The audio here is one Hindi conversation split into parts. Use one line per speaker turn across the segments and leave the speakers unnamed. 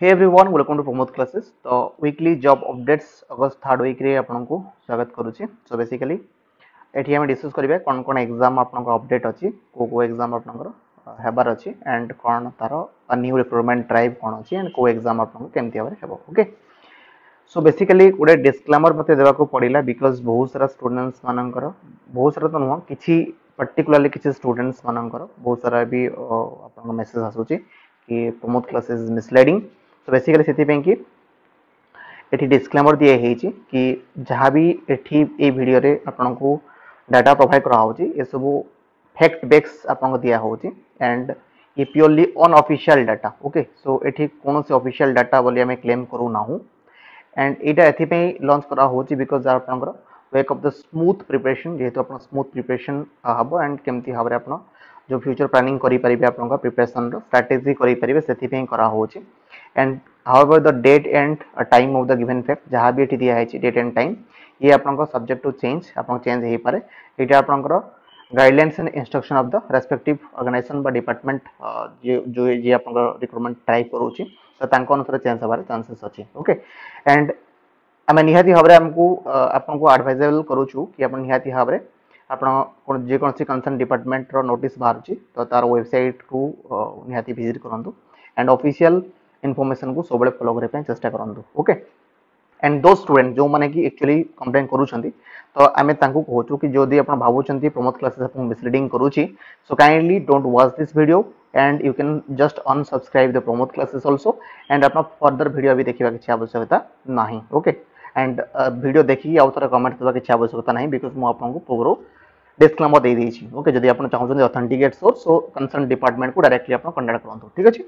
Hey everyone welcome to Pramod classes. तो weekly job updates August 3rd week रे आपनको स्वागत करूची। सो बेसिकली एठी हम डिस्कस करिवे कोन कोन एग्जाम आपनको अपडेट अछि, को एग्जाम आपनकर हेबार अछि एंड कोन तारो न्यू रिक्रूटमेंट ड्राइव कोन अछि एंड को एग्जाम आपनको केमति हबे हेबो। ओके, सो बेसिकली गोटे डिस्क्लेमर मते देबा को पड़िला बिकॉज बहुत सारा स्टूडेंट्स मानकर बहुत सारा तो नुह किछि पर्टिकुलरली किछि स्टूडेंट्स मानकर बहुत सारा भी आपनको मेसेज आसुची कि प्रमोद क्लासेस इज मिसलीडिंग। तो बेसिकली से कि एठी डिस्क्लेमर दिए हेची कि जहाँ भी एठी ए वीडियो रे आपन को डाटा प्रोवाइड करा होची ए सब फैक्ट बेस आपन को दिया होची एंड ये purely unofficial data. Okay, so एठी कौन से ऑफिशियल डाटा बोली हमें क्लेम करू नाहू एंड एटा एथि पे लॉन्च करा होची बिकॉज आपन wake of the smooth preparation जेहेतु आपन स्मूथ प्रिपरेशन हबो एंड केमती भाबरे आपन जो फ्यूचर प्लानिंग करि परिबे आपन प्रिपरेशन रो स्ट्रेटजी करि परिबे सेथि पे करा होची and however the date and time of the given fact जहाँ भी दिया है डेट एंड टाइम ये आपन सब्जेक्ट टू चेंज आपन चेंज हो पारे। ये आपन guidelines and instruction of the respective organisation बा डिपार्टमेंट जो ये आपन रिक्रूटमेंट ट्राई करूची तो तांको अनुसार चेंज होबार चांसेस अछि। ओके, एंड आमे निहाती भाबरे हमको आपन को एडवाइजेबल करूछु कि आपन निहाती भाबरे आपन जे कोनसी कंसर्न डिपार्टमेंट रो नोटिस बाहरची तो तार वेबसाइट को निहाती विजिट करंतु एंड ऑफिशियल इनफॉरमेशन को सब फॉलो करने चेष्टा करूँ। ओके, एंड दो स्टूडेंट जो माने कि एक्चुअली कंप्लेन करूछंती तो आमे तांको कहूछु कि जदि आपण भाबुछंती प्रमोद क्लासेस आपन मिसलीडिंग करूची so kindly don't watch this video and you can just unsubscribe the Pramod classes also and आपन फर्दर वीडियो भी देखिबा के आवश्यकता नाही। ओके, एंड वीडियो देखि आउ थोड़ा कमेंट देबा के आवश्यकता नाही बिकॉज़ मु आपन को पूरा डिस्क्लेमर दे देछि। ओके, जदि आपन चाहउछंती authenticate source so concern department को डायरेक्टली आपन कांटेक्ट करंतु। ठीक अछि,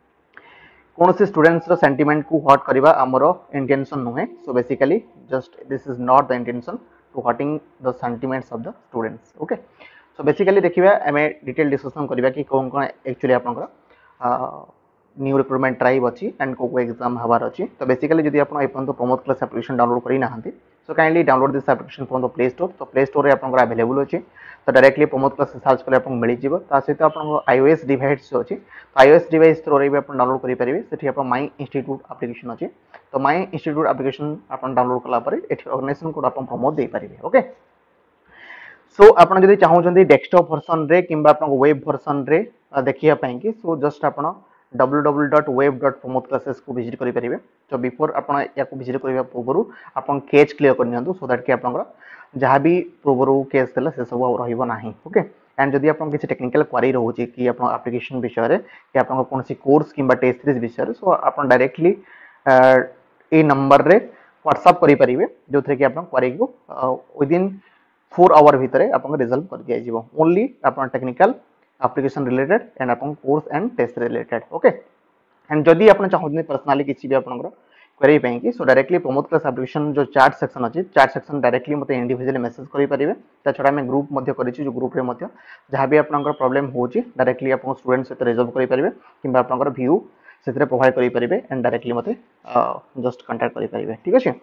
कौन से स्टूडेंट्स रो सेंटीमेंट को हर्ट करबा हमरो इंटेंशन नुहे। So basically just this is not the intention to hurting the sentiments of the students. Okay, so basically देखिबा हमें डिटेल डिस्कशन करबा कि कोन कोन एक्चुअली आपनकर न्यू रिक्रूटमेंट ड्राइव अछि एंड को एग्जाम हबार अछि। तो बेसिकली जदि आपन एपन तो प्रमोद क्लास एप्लीकेशन डाउनलोड करि नाहंती so kindly download this application from the play store. तो प्ले स्टोर रे आपनकर अवेलेबल अछि तो डायरेक्टली प्रमोद क्लास सर्च करले आपन मिलि जिवो। ता सहित आपन iOS डिवाइस जो अछि तो iOS डिवाइस थ्रू रे भी आपन डाउनलोड करि परिबे। सेठी आपन माय इंस्टीट्यूट एप्लीकेशन अछि तो माय इंस्टीट्यूट एप्लीकेशन आपन डाउनलोड कला परे एठी ऑर्गेनाइजेशन कोड आपन प्रमोद दे परिबे। ओके, सो आपन जदि चाहउछंती डेस्कटॉप वर्जन रे किंबा आपन वेब वर्जन रे देखिया पई कि सो जस्ट आपन www.web.promodclasses को विजिट करि परिबे। तो बिफोर आपन या को विजिट करिबा पूर्व आपन केस क्लियर कर नियंतु सो दैट कि आपन जहाँ भी पूर्व केस देला से सब रहिबो नाही। ओके, एंड जदि आपन किसी टेक्निकल क्वेरी रहउची कि आपन एप्लीकेशन विषय रे कि आपन कोनसी कोर्स किंबा टेस्ट सीरीज विषय रे सो आपन डायरेक्टली ए नंबर रे व्हाट्सएप करि परिबे जो थे कि आपन क्वेरी को विद इन 4 आवर भितरे आपन रिजल्व कर दिया जिवो ओनली आपन टेक्निकल एप्लीकेशन रिलेटेड एंड आपन course and test related. Okay, and जदि आपन चाहउनी पर्सनली किछि भी आपन क्वेरी पई कि so directly Pramod class application जो चैट सेक्शन अछि चैट सेक्शन डायरेक्टली मते इंडिविजुअली मेसेज करि परिबे। ता छडा में ग्रुप मध्ये करिछि जो ग्रुप रे मध्ये जहाँ भी आपन प्रॉब्लम होछि डायरेक्टली आपन स्टूडेंट से रिजॉल्व करि परिबे किंबा आपन व्यू सेतरे प्रोवाइड करि परिबे एंड डायरेक्टली मते जस्ट कांटेक्ट करि परिबे। ठीक अछि,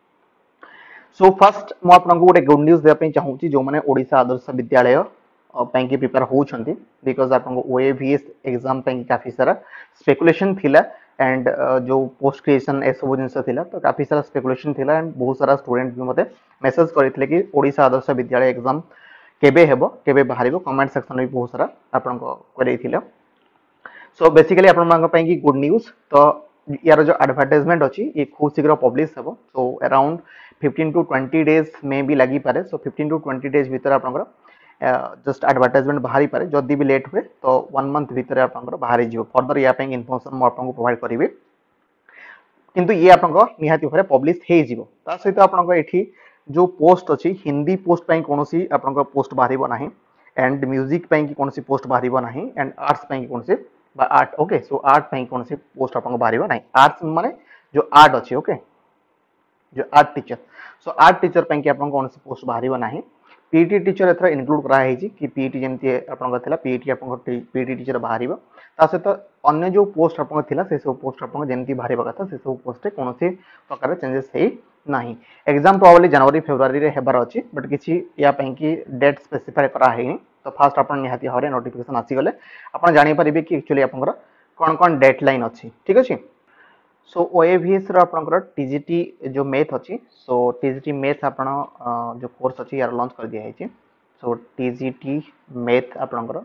सो फर्स्ट मु आपन को गोटे गुड न्यूज दे पई चाहूछि जो माने ओडिसा आदर्श विद्यालय पई की प्रिपेयर होउछंती बिकॉज़ आपन OAVS एग्जाम पई काफी सारा स्पेकुलेशन थिला एंड जो पोस्ट क्रिएशन ए सब जिनस थिला तो काफी सारा स्पेकुलेशन थिला एंड बहुत सारा स्टूडेंट भी मते मेसेज करथिले कि ओडिसा आदर्श विद्यालय एग्जाम केबे हेबो केबे बाहरिबो कमेंट सेक्शन में बहुत सारा आपन को करै थिला। सो बेसिकली आपन मांग पई की गुड न्यूज तो यार जो एडवर्टाइजमेंट अछि ये खूब शीघ्र पब्लिश हेबो। सो अराउंड 15 to 20 डेज में भी लगी पारे। सो 15 to 20 डेज भीतर आपन जस्ट एडवर्टाइजमेंट बाहरी पारे जदि भी लेट हुए तो 1 मंथ भीतर आपन बाहरी जिवो। फर्दर या पे इन्फॉर्मेशन मो आपन को प्रोवाइड करिवे किंतु ये आपन निहाती भारे पब्लिश हे जिवो। ता सहित आपन एठी जो पोस्ट अछि हिंदी पोस्ट पई कोनोसी आपन पोस्ट बाहरिबो नाही एंड म्यूजिक पई की कोनोसी पोस्ट बाहरिबो नाही एंड आर्ट्स पई की कोनोसी बा आर्ट। ओके, सो आर्ट पई कोनोसी पोस्ट आपन बाहरिबो नाही। आर्ट्स माने जो आर्ट अछि। ओके, जो art teacher so art teacher पई की आपन कोनोसी पोस्ट बाहरिबो नाही। पीटी टीचर एथरा इंक्लूड करा है कि पीटी जेमती आपन थिला पीटी आपन पीटी टीचर बाहरिबो ता सहित अन्य जो पोस्ट आपन थिला से सब पोस्ट आपन जेमती बाहरिबा कथा से सब पोस्ट कोनोसी प्रकार चेंजेस हे नाही। एग्जाम प्रोबब्ली जनवरी फेब्रुआरी रे हेबार अछि बट किछि या पई की डेट स्पेसिफाई करा है। तो फास्ट आपन निहाती हरे नोटिफिकेशन आसी गले आपन जानि परिबे कि एक्चुअली आपन कोन कोन डेडलाइन अछि। ठीक अछि, सो OAVS रो आपनकर TGT जो मैथ अछि सो TGT मैथ आपण जो कोर्स अछि यार लॉन्च कर दिया है सो TGT मैथ आपनकर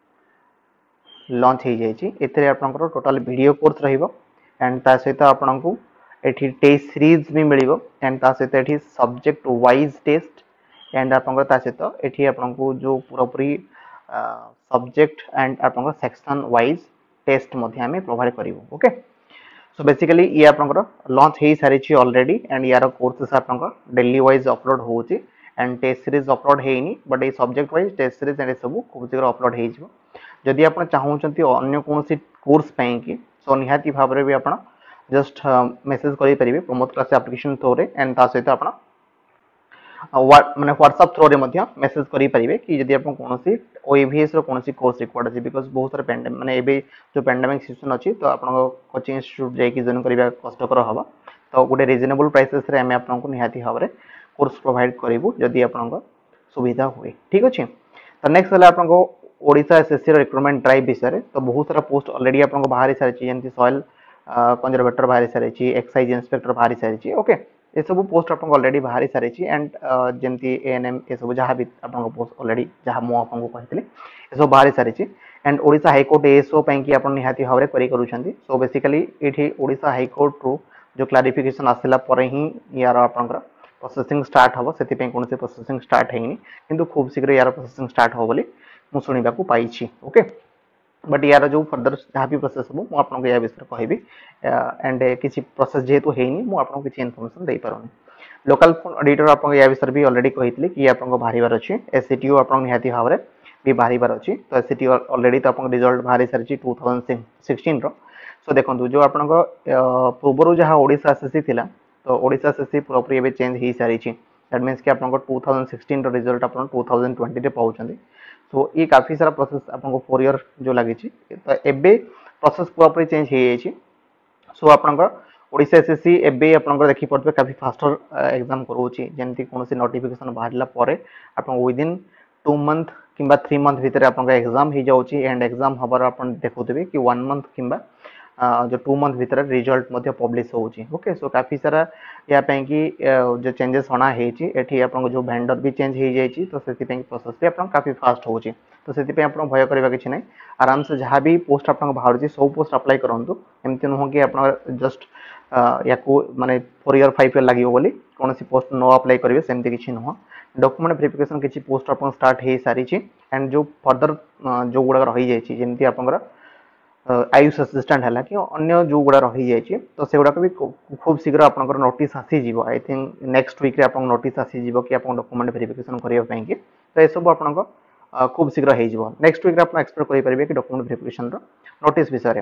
लॉन्च हो जाइए एथिरे आपनकर टोटल वीडियो कोर्स रहिबो एंड ता सहित आपनकु एठी टेस्ट सीरीज भी मिलिबो एंड ता सहित एठी सब्जेक्ट वाइज टेस्ट एंड आपनकर ता सहित एठी आपनकु जो पूरा पूरी सब्जेक्ट एंड आपनकर सेक्शन वाइज टेस्ट मध्ये हमें प्रोवाइड करिवो ओके सो बेसिकली ये आपनकर लॉन्च हो सारी ऑलरेडी एंड यार कोर्सेस आपनकर डेली वाइज अपलोड होउची एंड टेस्ट सीरीज अपलोड हेनी बट ये subject wise test series and सब खूब शीघ्र अपलोड हो जिवो जदि आप चाहूँगी अन्य कौन कोर्स कि सो निहाती भाव में भी आप जस्ट मेसेज करेंगे प्रमोद क्लास एप्लिकेशन थ्रो रे एंड ता सहित आप माने व्हाट्सएप थ्रो रे मेसेज करेंगे कि जदि आप कौन OAVS कौन कोर्स रिक्वायर्ड अच्छे बिकज बहुत सारा पैंडेमिक माने एबे जो पैंडेमिक सिचुएशन अच्छी तो आप कोचिंग इंस्टीट्यूट जाकि जॉइन करबा कष्टकर हम तो गोटे रिजनेबल प्राइसेस रे हमें आपको निहाती भाव में कोर्स प्रोवाइड करूँ जदि आप सुविधा हुए ठीक अच्छे तो नेक्स्ट है आपको ओडिशा एसएससी रिक्रुटमेंट ड्राइव विषय तो बहुत सारा पोस्ट ऑलरेडी आपको बाहरी सारी जमी सॉइल कंजर्वेटर बाहरी सारी एक्साइज इंस्पेक्टर बाहरी सारी ओके ये सब पोस्ट आपको ऑलरेडी बाहरी सारी एंड जमती ANM ये सब जहाँ भी आपको पोस्ट ऑलरेडी जहाँ मुझे कही ये सब बाहरी सारी एंड ओडिशा हाईकोर्ट ASO कि आप निहाती भाव में करूँ सो बेसिकली ये ओडिशा हाईकोर्ट रू जो क्लारिफिकेशन आसला ही यार आपंकर प्रोसेसिंग स्टार्ट हम से कौन प्रोसेसिंग स्टार्ट है कि खूब शीघ्र यार प्रोसेसिंग स्टार्ट हो बोली मु शुणा पाई ओके बट यार जो फर्दर जहाँ भी प्रोसेस हो मुझे आपको या विषय कहबी एंड किसी प्रोसेस जेहेतु होनी मुझे किसी इनफॉरमेशन दे पारुनी लोकल फोन ऑडिटर आपको या विषय भी ऑलरेडी कही कि आपको बाहर अच्छे SCTO आप निहाती भाव में भी बाहर अच्छी तो SCTO ऑलरेडी तो आपको रिजल्ट बाहरी सारी 2016 रो सो देखो जो आप पूर्व जहाँ ओडिशा SSC थिला तो ओडिशा SSC पूरापूरी एवं चेंज हो सारी दैट मीन्स कि आपको 2016 रिजल्ट आप 2020 रे पाउछंदी सो ये काफी सारा प्रोसेस आपको 4 ईयर जो लगी तो एबे प्रोसेस पूरापूरी चेंज हो जाइए सो आपंकर ओडिशा SSC एबे आपंकर देखि पड़ते काफी फास्टर एग्जाम करोची जेमती कौन नोटिफिकेशन बाहरला परे आपन विदिन 2 मंथ किंबा 3 मंथ भीतर आपन एग्जाम हो जाउची एंड एग्जाम हबार आपन देखुथिबे कि 1 मंथ किंबा जो 2 मंथ भीतर रिजल्ट मध्य पब्लिश होउची ओके सो काफी सारा या ପାଇଁ कि जो चेंजेस होना हेची एठी आपन जो वेंडर भी चेंज हो जाइए तो सेति ପାଇଁ प्रोसेस भी आपन काफी फास्ट होउची तो सेति ପାଇଁ आपन भय करबा किछि नै आराम से जहाँ भी पोस्ट आपन बाहर सब पोस्ट अप्लाई करंतु एमति नुह कि आपन जस्ट या को माने 4 ईयर 5 ईयर लागियो बोली कौन सी पोस्ट नो अप्लाई करेंगे सेमती किसी नुह डॉक्यूमेंट वेरिफिकेशन किसी पोस्ट आप स्टार्ट हो सारी एंड जो फर्दर जो गुड़ा रही जाइए जमी आपंकर आयुष असिस्टेंट है कि अन्य जो गुड़ा रही जाइए तो से गुड़ाक भी खूब शीघ्र आपंकर नोटिस आसीज आई थिंक नेक्स्ट वीक रे आपन नोटिस आसीज कि आप डॉक्यूमेंट वेरिफिकेशन करने तो यह सब आपंकर खूब शीघ्र हो नेक्स्ट वीक आप एक्सपेक्ट करेंगे कि डॉक्यूमेंट वेरिफिकेशन नोटिस विषय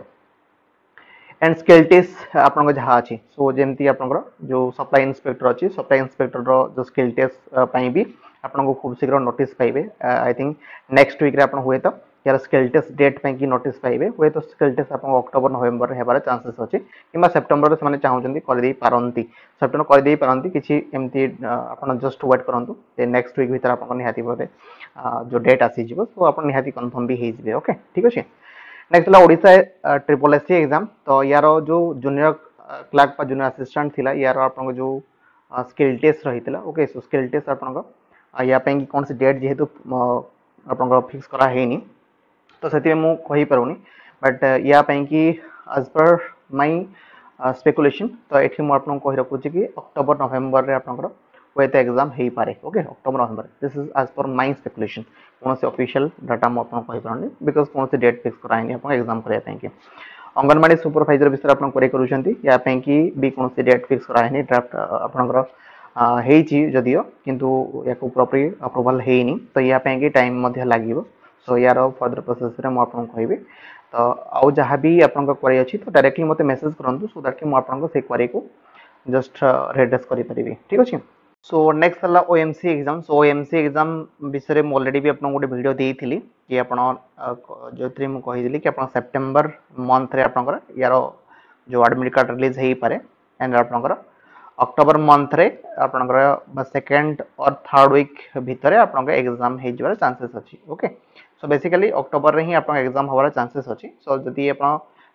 एंड स्किल टेस्ट आपन जहाँ अच्छी सो जमती आपंकर जो सप्लाई इंस्पेक्टर अच्छी सप्लाई इंस्पेक्टर जो स्किल टेस्ट भी आपको खूब शीघ्र नोटिस पाइबे आई थिंक नेक्स्ट वीक रे आपन हुए तो यार स्किल टेस्ट डेट कि नोटिस पाइबे हुए तो स्किल टेस्ट आप अक्टोबर नवेम्बर होबार चांसेस अच्छी कि सेप्टेम्बर से चाहते करदे पारती सेप्टेम्बर करदे पारती किसी एमती आप जस्ट वेट करूँ नेक्स्ट वीक भर आप निहाती भाव जो डेट आसीज सो आप निहाती कन्फर्म भी हो ओके ठीक अच्छे नेक्स्ट है ओडिशा SSC एग्जाम तो यार जो जूनियर क्लर्क पर जूनियर असिस्टेंट थिला यार आपन जो स्किल टेस्ट रही ओके सो स्किल टेस्ट आपन या कि कौन सी डेट जेहेतु आपन फिक्स करा हेनी तो से मुझे कही पारुनी बट या कि एज पर माई स्पेकुलेशन तो ये मुझे कही रखुच्छी कि अक्टोबर नवेम्बर रे आपन हुए तो एग्जाम हो पारे okay October November this is as per my speculation कौन से ऑफिशियल डाटा मुझे कही पारनी बिकज कौन से डेट फिक्स कराएंगे आप एग्जाम करने अंगनवाड़ी सुपरवाइजर विषय आप या कि भी कौन से डेट फिक्स कराए ड्राफ्ट आपंकर जदियो किंतु या पूरापूरी अप्रूवाल होनी तो या कि टाइम लगे सो यार फर्दर प्रोसेस रे मुझे कहि तो आउ जहाँ भी आपन क्वेरी अच्छी तो डायरेक्टली मत मेसेज करूँ सो दैट कि मुझे क्वेरी को जस्ट एड्रेस करी ठीक अच्छे सो नेक्स्ट है OMC exam so OMC exam विषय में ऑलरेडी भी आपको गोटे वीडियो देती कि आप जो मुझे कि आप सेप्टेम्बर मंथ रे आपंकर यार जो एडमिट कार्ड रिलीज हो पारे एंड आपंकर अक्टोबर मंथ रे आपंकर सेकेंड और थर्ड वीक भितर आपंकर एग्जाम हो चांसेस अच्छी ओके सो बेसिकली अक्टोबर रे ही आप एग्जाम होबार चांसेस अच्छी सो जदि आप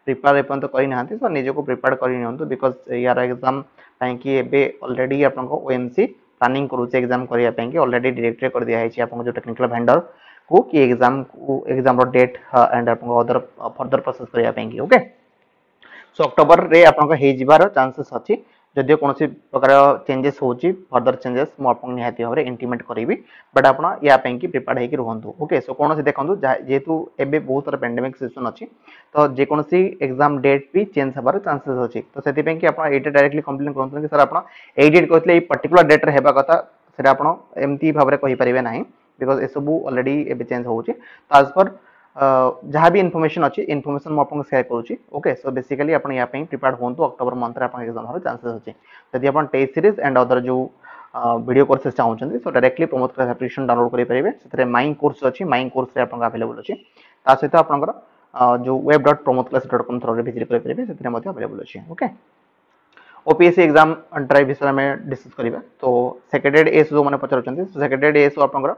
प्रिपेयर एपन तो करि नाहंती सो निजे को प्रिपेयर करि नियंतु बिकॉज़ यार एग्जाम ताकि एबे ऑलरेडी आपन को ओएमसी प्लानिंग करू छै एग्जाम करिया पे कि ऑलरेडी डायरेक्टली कर दिया है छै आपन जो टेक्निकल वेंडर को कि एग्जाम रो डेट एंड आपन को अदर फर्दर प्रोसेस करिया पे कि ओके सो अक्टोबर रे आपन हे जिबार चांसेस अछि जदि कोनोसी प्रकार चेंजेस होची फर्दर चेंजेस मु आपन निहाती भाबरे इंटीमेट करिवि बट आपन या पे कि प्रिपेयर्ड हे कि रहंतु ओके सो कोनोसी देखंतु जेतु एबे बहुत सारा पेंडेमिक सिचुएशन अछि तो जे कोनोसी एग्जाम डेट भी चेंज हबार चांसेस अछि तो सेति पे कि आपन एटा डायरेक्टली कंप्लेन करंतु कि सर आपन ए डेट कहतले ए पर्टिकुलर डेट रे हेबा कथा सेटा आपन एमती भाबरे कहि परिबे नाही बिकॉज़ ए सब ऑलरेडी एबे चेंज होउची तो एज पर जहाँ भी इनफॉरमेशन अच्छी इनफॉरमेशन मैं आपको शेयर करूँगी ओके सो बेसिकली आप प्रिपेयर हूँ अक्टोबर मंथ में एग्जाम होने चांसेस अच्छे जदि आप टेस्ट सीरीज एंड अदर जो वीडियो कोर्सेस चाहते so directly Pramod class application download करेंगे से माइंग कोर्स अच्छी माइंग कोर्स अवेलेबल अच्छी ता सहित आपंकर जो web.promodclass.com थ्रू विजिट करेंगे से अवेलेबल अच्छे ओके ओपीएससी एग्जाम ड्राइव विषय में डिस्कस करिबा तो सेक्रेटेरिएट एएसओ जो माने पचारछन्ती सेक्रेटेरिएट एएसओ आपनकर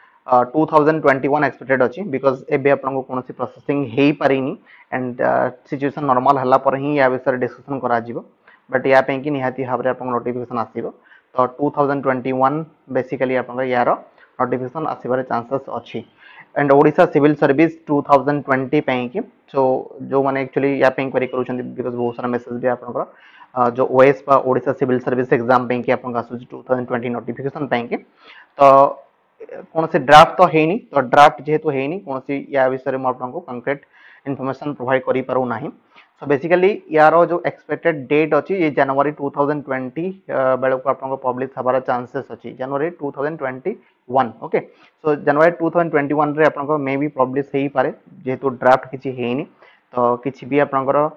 2021 एक्सपेक्टेड अछि बिकॉज़ एबे आपनको कोनोसी प्रोसेसिंग हेई पारिनी एंड सिचुएशन नॉर्मल हल्ला पर ही या विषय डिस्कशन करा जिवो बट या पे कि निहाती भाबरे आपन नोटिफिकेशन आसीबो तो 2021 बेसिकली आपन यार नोटिफिकेशन आसीबार चांसेस अछि एंड ओडिशा सिविल सर्विस 2020 पे कि सो जो माने एक्चुअली या पे इंक्वायरी करूछन्ती बिकॉज़ बहुत सारा मैसेज भी आपनकर जो ओएस बा ओडिशा सिविल सर्विस एग्जाम पे कि आपन आसु 2020 नोटिफिकेशन पे कि तो कौन से ड्राफ्ट तो है नहीं तो ड्राफ्ट जेहेतु है नहीं कौन सी या विषय में आपको कंक्रीट इनफॉरमेशन प्रोवाइड करि पारू नाही सो बेसिकली यार जो एक्सपेक्टेड डेट अछि ये जनवरी 2020 बेले को आपको पब्लिश हबार चांसेस अछि जनवरी 2021 ओके सो जनवरी 2021 रे आपको मे बी पब्लिश हेई पारे जेहेतु ड्राफ्ट किछि हेनी तो किछि भी आपनकर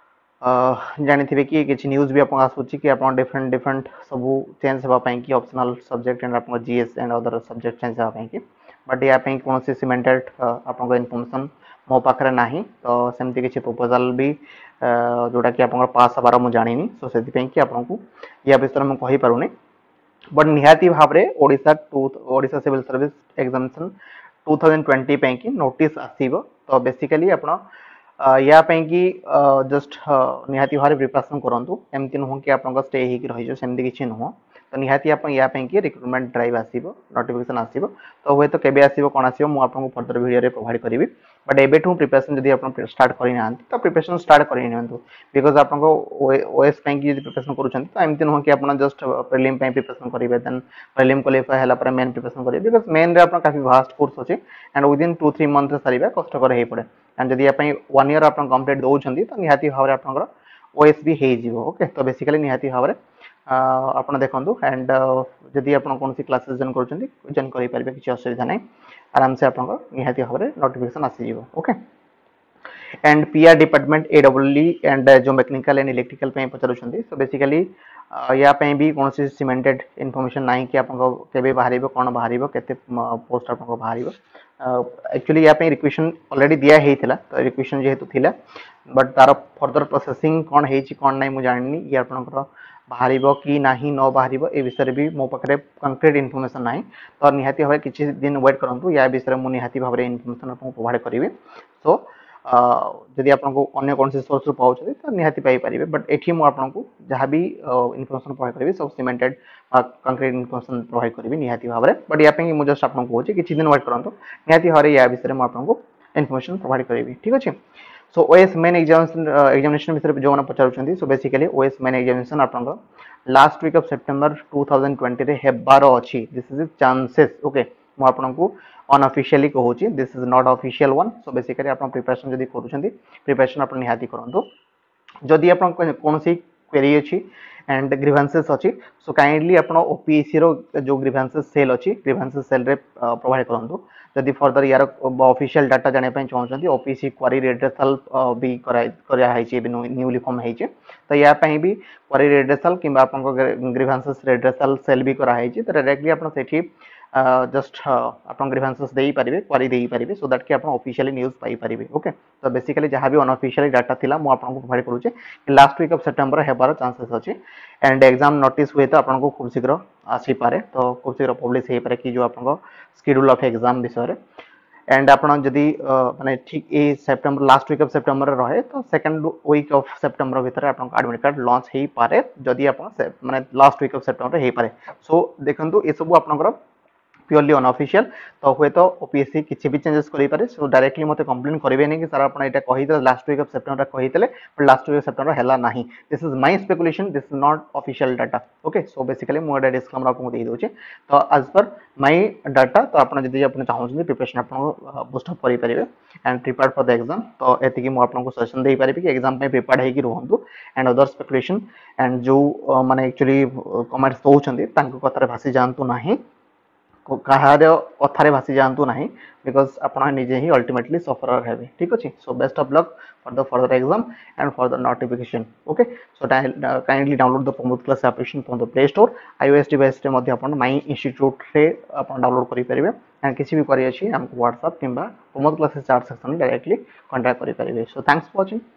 जानिथिबे कि किछि न्यूज़ भी आपन आसुची कि आपन डिफरेंट सब चेंज हेबा पई कि ऑप्शनल सब्जेक्ट एंड आपन GS and other subject change हेबा पई कि बट या पई कोनोसी सिमेंटेड आपन इन्फॉर्मेशन मो पाखरे नाही तो सेमति किछि प्रपोजल भी जोटा कि आपन पास हबार मु जानिनी सो सेति पई कि आपन को या विषय में कहि पारुनी बट निहाती भाबरे ओडिशा सिविल सर्विस एग्जामिनेशन 2020 पे कि नोटिस आसीबो तो बेसिकली आपन या पे कि जस्ट निहाती भारे प्रिपरेशन करंतु एमति नुह कि आपन स्टे हे कि रहिजो सेमति किछि नुह तो निहाती आपन या पे कि रिक्रूटमेंट ड्राइव आसीबो नोटिफिकेशन आसीबो तो होय तो केबे आसीबो कोन आसीबो मु आपन को फर्दर वीडियो रे प्रोवाइड करिवि बट एबेठू प्रिपरेशन जदि आपन स्टार्ट करि नांती तो प्रिपरेशन स्टार्ट करि नियंतु बिकॉज़ आपन को ओएस पे कि जदि प्रिपरेशन करूछन्ती तो एमति नुह कि आपन जस्ट प्रीलिम पे प्रिपरेशन करिवे देन प्रीलिम क्वालिफाई हला पर मेन प्रिपरेशन करिवे बिकॉज़ मेन रे आपन काफी वास्ट कोर्स अछि एंड विदिन 2-3 मंथ रे सारिबा कष्ट कर हे पड़े एंड जदि आप 1 ईयर आप कंप्लीट दौरान तो निहाती भाव में आप ओएस भी हो ओके तो बेसिकली निहाती भाव में आप देखो एंड जदि आप कौन क्लासेस जॉइन जॉइन करेंगे किसी असुविधा ना आराम से आप निहाती भाव में नोटिफिकेशन आसीज okay and PR department AWE and जो मैकेनिकल एंड इलेक्ट्रिकल पे पचारुछन्ती सो बेसिकली या पे भी कौन सीमेंटेड इनफॉरमेशन ना कि आपको केबे बाहर कौन बाहर केते पोस्ट आपको बाहर एक्चुअली या पे रिक्वेशन ऑलरेडी दिया हेइथिला तो रिक्वेशन जेहेतु थिला बट तार फर्दर प्रोसेसिंग कौन हेइछि कौन नै मु जाननी ये आपनकर बाहरिबो कि नाही न बाहरिबो ए विषय भी मो पाखरे कंक्रीट इनफॉरमेशन नाही तो निहाती भाबे किछि दिन वेट करंतु या विषय मु निहाती भाबे इनफॉरमेशन आपको प्रोवाइड करिवे सो जदि आपको अन्य कौन से सोर्स पाउछथि तो निहाती पाई परिबे बट एठी मु आपको जहाँ भी इनफॉरमेशन प्रोवाइड करिवे सब सीमेंटेड कंक्रीट इनफॉरमेशन प्रोवाइड करिवे निहाती भाबे बट या पे मु जस्ट आपको कहूछि किछि दिन वेट करंतु निहाती भाबे या विषय मु आपको इनफॉरमेशन प्रोवाइड करिवे ठीक अछि सो ओएस मेन एग्जामिनेशन विषय जो माने पचारुछन्ती so basically OS main examination आपन लास्ट वीक ऑफ सितंबर 2020 रे हेबार अछि दिस इज चांसेस ओके मु आपन को अनऑफिशियली कहूछि this is not official one so basically आपन प्रिपरेशन जदी करूछन्ती प्रिपरेशन आपन निहाती करंतु जदी आपन कोनोसी क्वेरी अछि एंड ग्रीवेंसेस अछि सो काइंडली आपन ओपीएससी रो जो ग्रीवेंसेस सेल अछि ग्रीवेंसेस सेल रे प्रोवाइड करंतु जदि फर्दर यार ऑफिशियल डाटा जाने पे चाहते ओपीसी क्वेरी रेड्रेसल भी करा है न्यूली फॉर्म है तो या भी क्वेरी रेड्रेसल कि ग्रीवेंसेस रेड्रेसल सेल भी करा है तो डायरेक्टली आप जस्ट आप ग्रीवेंसेस दे पारे क्वेरी दे पारे सो दैट कि आप ऑफिशियली न्यूज पाई पारे ओके तो बेसिकली जहाँ भी अनऑफिशियली डाटा थिला मु आपको प्रोवाइड करूचे लास्ट वीक ऑफ सितंबर हेबार चांसेस अच्छे एंड एग्जाम नोटिस हुए तो आपको खूब शीघ्र आसी पारे तो खूब शीघ्र पब्लिश हो पारे कि जो आप शेड्यूल ऑफ एग्जाम विषय एंड आपण जदि माने ठीक ए September last week of September रहे तो सेकंड वीक ऑफ सेप्टेम्बर भीतर आपण एडमिट कार्ड लॉन्च हे पारे जदि आपण माने लास्ट वीक ऑफ सेप्टेम्बर हे पारे सो देखंतु ए सब आपनकर प्योरली अनऑफिशियल तो हुए तो ओपीएससी किसी भी चेंजेस करि पारे सो डायरेक्टली मते कंप्लेन करिवे नहीं कि सर आपण एटा कहिते लास्ट वीक ऑफ सेप्टेम्बर कहितले but last week of September हैला नाही this is my speculation this is not official data okay so basically मो एटा डिस्क्लेमर आपको दे दोचे तो एज पर माय डाटा तो आपण जदि आपण चाहउछन प्रिपरेशन आपण बूस्ट अप करि परिबे and prepared for the exam तो एति कि मो आपनको सजेशन दे पारिबे कि एग्जाम पे प्रिपेयर्ड है कि रहंतु एंड अदर स्पेकुलेशन एंड जो माने एक्चुअली कमेंट्स दोउछन तांको कथारे भासी जानतु नाही कहार कथारे भासी जानतु नहीं बिकॉज आपण निजे ही अल्टीमेटली सफरर हेबे ठीक अछि so best of luck for the further exam and for the notification okay so kindly download the Pramod class application from the play store iOS device रे मध्ये आपण माय इंस्टीट्यूट रे आपण डाउनलोड करि परिबे एंड किसी भी करि अछि हमको व्हाट्सएप किंबा Pramod classes chat section directly contact करि परिबे सो थैंक्स फॉर वाचिंग